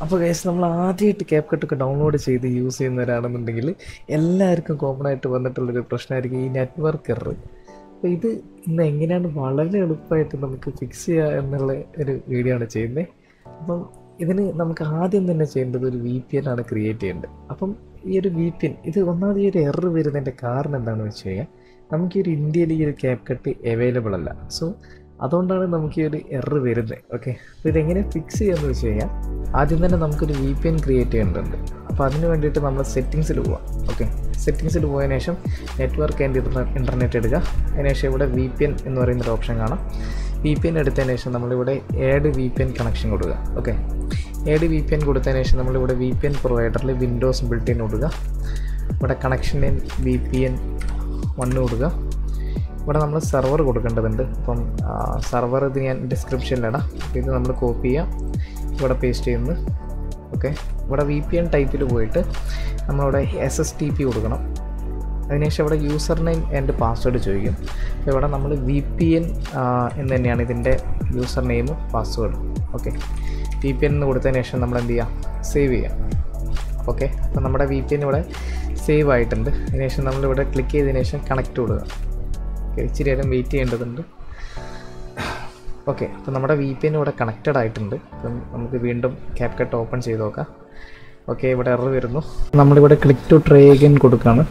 അപ്പോൾ ഗൈസ് നമ്മൾ ആദ്യമായിട്ട് CapCut ഒക്കെ ഡൗൺലോഡ് ചെയ്ത് യൂസ് ചെയ്യുന്നവരാണെന്നുണ്ടെങ്കിൽ എല്ലാവർക്കും കോമൺ ആയിട്ട് വന്നിട്ടുള്ളൊരു പ്രശ്നമായിരിക്കും ഈ നെറ്റ്വർക്ക് എറർ. അപ്പോൾ ഇത് ഇന്ന് എങ്ങനെയാണ് വളരെ എളുപ്പമായിട്ട് നമുക്ക് ഫിക്സ് ചെയ്യുക എന്നുള്ള ഒരു വീഡിയോ ആണ് ചെയ്യുന്നത്. അപ്പം ഇതിന് നമുക്ക് ആദ്യം തന്നെ ചെയ്യേണ്ടത് ഒരു VPN ആണ് ക്രിയേറ്റ് ചെയ്യേണ്ടത്. അപ്പം ഈ ഒരു VPN ഇത് ഒന്നാമത് ഈ ഒരു എറർ വരുന്നതിൻ്റെ കാരണം എന്താണെന്ന് വെച്ച് കഴിഞ്ഞാൽ നമുക്ക് ഈ ഒരു ഇന്ത്യയിൽ ഈ ഒരു CapCut അവൈലബിൾ അല്ല. സോ അതുകൊണ്ടാണ് നമുക്ക് ഈ ഒരു എറർ വരുന്നത്. ഓക്കെ, അപ്പോൾ ഇതെങ്ങനെ ഫിക്സ് ചെയ്യാമെന്ന് വെച്ച് കഴിഞ്ഞാൽ ആദ്യം തന്നെ നമുക്കൊരു VPN ക്രിയേറ്റ് ചെയ്യേണ്ടതുണ്ട്. അപ്പോൾ അതിന് വേണ്ടിയിട്ട് നമ്മൾ സെറ്റിങ്സിൽ പോവാം. ഓക്കെ, സെറ്റിങ്സിൽ പോയതിനു ശേഷം നെറ്റ്വർക്ക് ആൻഡ് ഇൻ്റർനെറ്റ് എടുക്കുക. അതിനുശേഷം ഇവിടെ VPN എന്ന് പറയുന്നൊരു ഓപ്ഷൻ കാണാം. VPN എടുത്തതിന് ശേഷം നമ്മളിവിടെ ആഡ് VPN കണക്ഷൻ കൊടുക്കുക. ഓക്കെ, ആഡ് VPN കൊടുത്തതിന് ശേഷം നമ്മളിവിടെ VPN പ്രൊവൈഡറിൽ വിൻഡോസ് ബിൽറ്റ് ഇൻ കൊടുക്കുക. ഇവിടെ കണക്ഷൻ നെയിം VPN1 കൊടുക്കുക. ഇവിടെ നമ്മൾ സെർവർ കൊടുക്കേണ്ടതുണ്ട്. അപ്പം സെർവർ ഇത് ഞാൻ ഡിസ്ക്രിപ്ഷനിലിടാം. ഇത് നമ്മൾ കോപ്പി ചെയ്യാം, ഇവിടെ പേസ്റ്റ് ചെയ്യുന്നത്. ഓക്കെ, ഇവിടെ VPN ടൈപ്പിൽ പോയിട്ട് നമ്മളിവിടെ SSTP കൊടുക്കണം. അതിനുശേഷം ഇവിടെ യൂസർ നെയിം ആൻഡ് പാസ്വേഡ് ചോദിക്കും. അപ്പോൾ ഇവിടെ നമ്മൾ VPN എന്ന് തന്നെയാണ് ഇതിൻ്റെ യൂസർ നെയിമും പാസ്വേഡും. ഓക്കെ, VPN എന്ന് കൊടുത്തതിന് ശേഷം നമ്മൾ എന്ത് ചെയ്യാം, സേവ് ചെയ്യാം. ഓക്കെ, അപ്പോൾ നമ്മുടെ VPN ഇവിടെ സേവ് ആയിട്ടുണ്ട്. അതിനുശേഷം നമ്മളിവിടെ ക്ലിക്ക് ചെയ്തതിന് ശേഷം കണക്റ്റ് കൊടുക്കുക. ഇച്ചിരി നേരം വെയിറ്റ് ചെയ്യേണ്ടതുണ്ട്. ഓക്കെ, അപ്പോൾ നമ്മുടെ VPN ഇവിടെ കണക്റ്റഡ് ആയിട്ടുണ്ട്. അപ്പം നമുക്ക് വീണ്ടും CapCut ഓപ്പൺ ചെയ്ത് നോക്കാം. ഓക്കെ, ഇവിടെ എറർ വരുന്നു. നമ്മളിവിടെ ക്ലിക്ക് ടു ട്രൈ അഗൈൻ കൊടുക്കുകയാണ്.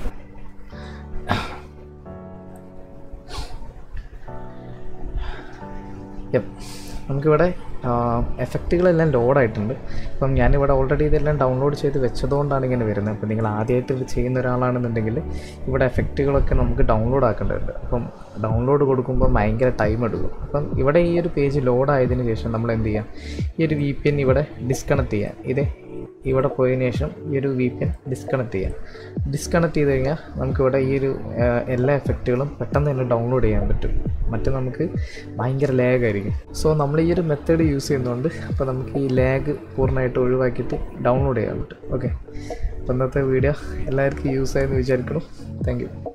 നമുക്കിവിടെ എഫക്റ്റുകളെല്ലാം ലോഡായിട്ടുണ്ട്. അപ്പം ഞാനിവിടെ ഓൾറെഡി ഇതെല്ലാം ഡൗൺലോഡ് ചെയ്ത് വെച്ചതുകൊണ്ടാണ് ഇങ്ങനെ വരുന്നത്. അപ്പോൾ നിങ്ങൾ ആദ്യമായിട്ട് ഇത് ചെയ്യുന്ന ഒരാളാണെന്നുണ്ടെങ്കിൽ ഇവിടെ എഫക്റ്റുകളൊക്കെ നമുക്ക് ഡൗൺലോഡ് ആക്കേണ്ടതുണ്ട്. അപ്പം ഡൗൺലോഡ് കൊടുക്കുമ്പോൾ ഭയങ്കര ടൈം എടുക്കും. അപ്പം ഇവിടെ ഈ ഒരു പേജ് ലോഡായതിനു ശേഷം നമ്മൾ എന്ത് ചെയ്യാം, ഈ ഒരു VPN ഇവിടെ ഡിസ്കണക്ട് ചെയ്യാം. ഇവിടെ പോയതിനു ശേഷം ഈ ഒരു VPN ഡിസ്കണക്ട് ചെയ്യാം. ഡിസ്കണക്ട് ചെയ്ത് കഴിഞ്ഞാൽ നമുക്കിവിടെ ഈ ഒരു എല്ലാ എഫക്റ്റുകളും പെട്ടെന്ന് തന്നെ ഡൗൺലോഡ് ചെയ്യാൻ പറ്റും. മറ്റേ നമുക്ക് ഭയങ്കര ലാഗായിരിക്കും. സോ നമ്മൾ ഈ ഒരു മെത്തേഡ് യൂസ് ചെയ്യുന്നതുകൊണ്ട് അപ്പോൾ നമുക്ക് ഈ ലാഗ് പൂർണ്ണമായിട്ട് ഒഴിവാക്കിയിട്ട് ഡൗൺലോഡ് ചെയ്യാൻ പറ്റും. ഓക്കെ, അപ്പോൾ ഇന്നത്തെ വീഡിയോ എല്ലാവർക്കും യൂസ് ആയെന്ന് വിചാരിക്കണം. Thank U.